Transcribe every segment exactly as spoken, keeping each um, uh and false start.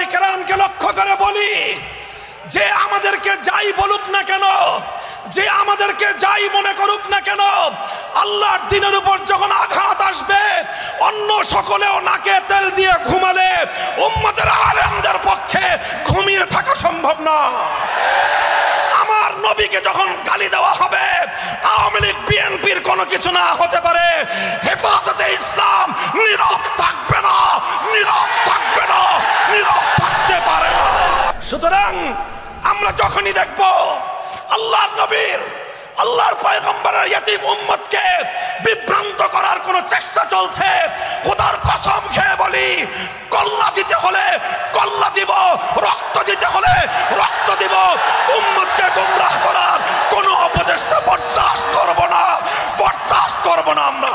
কেরামকে লক্ষ্য করে বলি, যে আমাদেরকে যাই বলুক না কেন, যে আমাদেরকে যাই মনে করুক না কেন, আল্লাহর দ্বীনের উপর যখন আঘাত আসবে, অন্য সকলেও নাকে তেল দিয়ে ঘুমালে উম্মতের আলেমদের পক্ষে ঘুমিয়ে থাকা সম্ভব না। আমার নবীকে যখন গালি দেওয়া হবে, আওয়ামী লীগ বিএনপির কোনো কিছু না হতে পারে, হেফাজতে ইসলাম নীরব থাকবে না, নীরব থাকবে না, নীরব থাকতে পারে না। সুতরাং আমরা যখনই দেখব আল্লাহর নবীর, আল্লাহর পয়গম্বরের ইতিম উম্মতকে বিভ্রান্ত করার কোন চেষ্টা চলছে, খোদার কসম খেয়ে বলি, কল্লা দিতে হলে কল্লা দিব, রক্ত দিতে হলে রক্ত দিব। উম্মতকে গোমরাহ করার কোন অপচেষ্টা বরদাস্ত করব না, বরদাস্ত করব না আমরা।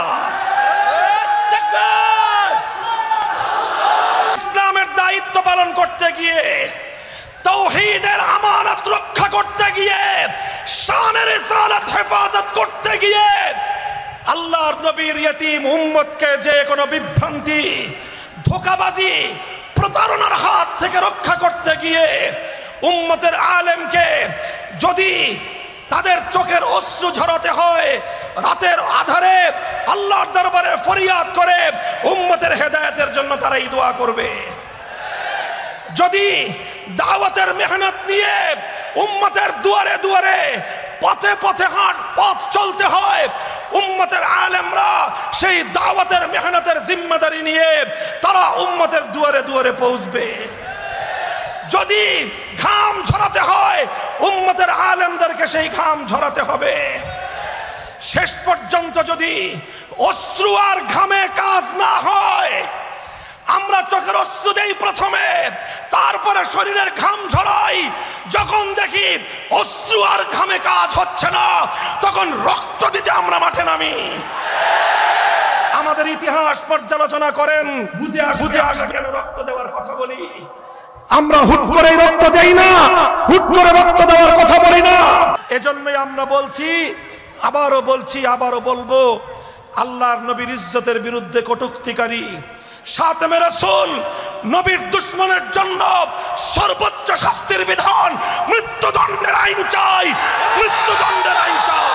ইসলামের দায়িত্ব পালন করতে গিয়ে, তাওহীদের আমানত রক্ষা করতে গিয়ে, শানের রিসালাত হেফাজত করতে গিয়ে, আল্লাহর নবীর ইতিম উম্মতকে যে কোনো বিভ্রান্তি, ধোঁকাবাজি, প্রতারণার হাত থেকে রক্ষা করতে গিয়ে, উম্মতের আলেমকে যদি তাদের চোখের অশ্রু ঝরাতে হয়, রাতের আধারে আল্লাহর দরবারে ফরিয়াদ করে উম্মতের হেদায়েতের জন্য তারা এই দোয়া করবে। যদি দাওয়াতের মেহনত নিয়ে উম্মতের দুয়ারে দুয়ারে, পথে পথে হাঁট পথ চলতে হয়, উম্মতের আলেমরা সেই দাওয়াতের মেহনতের জিম্মাদারি নিয়ে তারা উম্মতের দুয়ারে দুয়ারে পৌঁছবে। যদি ঘাম ঝরাতে হয়, উম্মতের আলেমদেরকে সেই ঘাম ঝরাতে হবে। শেষ পর্যন্ত যদি অশ্রু আর ঘামে কাজ না হয়, আমরা চোখের অশ্রু দেই প্রথমে, তারপরে শরীরের ঘাম ঝরাই, যখন দেখি অশ্রু আর ঘামে কাজ হচ্ছে না, তখন রক্ত দিতে আমরা মাঠে নামি। আমাদের ইতিহাস পর্যালোচনা করেন, বুঝে বুঝে আসবে কেন রক্ত দেওয়ার কথা বলি। আমরা হুট করে রক্ত দেই না, হুট করে রক্ত দেওয়ার কথা বলি না। এজন্যই আমরা বলছি, আবারও বলছি, আবারও বলবো, আল্লাহর নবীর ইজ্জতের বিরুদ্ধে কটূক্তিকারী, সাতেমে রাসূল, নবীর দুশমনের জন্য সর্বোচ্চ শাস্তির বিধান, মৃত্যুদণ্ডের আইন চাই, মৃত্যুদণ্ডের আইন চাই।